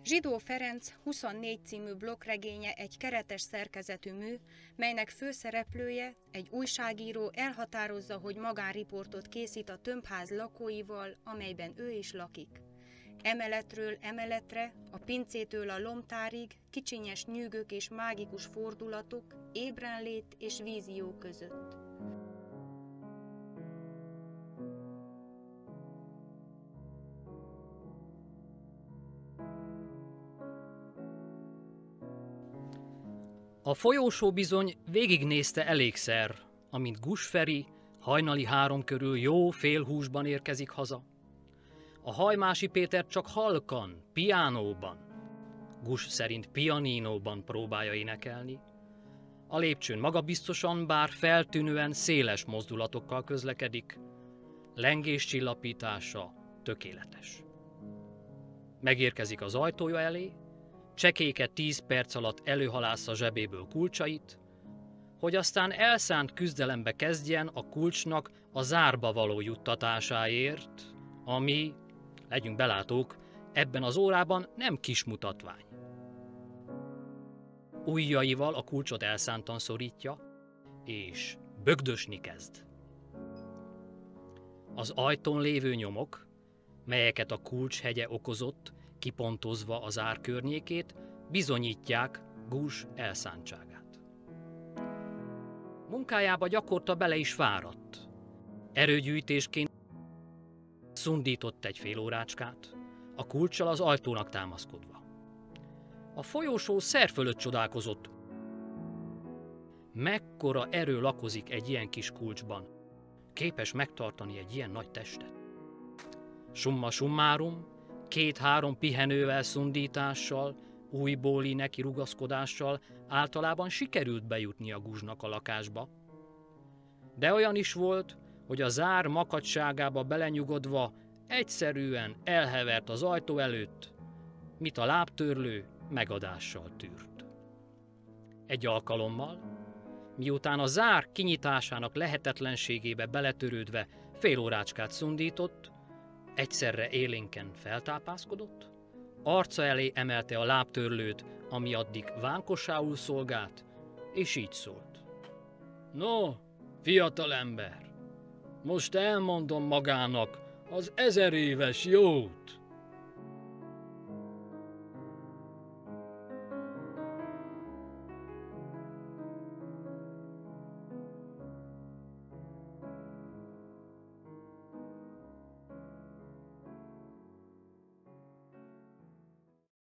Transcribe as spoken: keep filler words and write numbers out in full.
Zsidó Ferenc huszonnégy című blokkregénye egy keretes szerkezetű mű, melynek főszereplője, egy újságíró elhatározza, hogy magánriportot készít a tömbház lakóival, amelyben ő is lakik. Emeletről emeletre, a pincétől a lomtárig kicsinyes nyűgök és mágikus fordulatok, ébrenlét és vízió között. A folyósó bizony végignézte elégszer, amint Guss Feri hajnali három körül jó félhúsban érkezik haza. A Hajmási Péter csak halkan, piánóban, Guss szerint pianinóban próbálja énekelni. A lépcsőn magabiztosan, bár feltűnően széles mozdulatokkal közlekedik, lengés csillapítása tökéletes. Megérkezik az ajtója elé, csekéke tíz perc alatt előhalásza zsebéből kulcsait, hogy aztán elszánt küzdelembe kezdjen a kulcsnak a zárba való juttatásáért, ami, legyünk belátók, ebben az órában nem kis mutatvány. Ujjaival a kulcsot elszántan szorítja, és bögdösni kezd. Az ajtón lévő nyomok, melyeket a kulcs hegye okozott, kipontozva az ár környékét, bizonyítják Guss elszántságát. Munkájába gyakorta bele is fáradt. Erőgyűjtésként szundított egy fél órácskát, a kulccsal az ajtónak támaszkodva. A folyósó szer fölött csodálkozott. Mekkora erő lakozik egy ilyen kis kulcsban, képes megtartani egy ilyen nagy testet. Summa summarum, két-három pihenővel, szundítással, újbóli neki rugaszkodással általában sikerült bejutni a Gussnak a lakásba. De olyan is volt, hogy a zár makacságába belenyugodva egyszerűen elhevert az ajtó előtt, mit a lábtörlő megadással tűrt. Egy alkalommal, miután a zár kinyitásának lehetetlenségébe beletörődve fél órácskát szundított, egyszerre élénken feltápászkodott, arca elé emelte a lábtörlőt, ami addig vánkossául szolgált, és így szólt. No, fiatalember, most elmondom magának az ezer éves jót.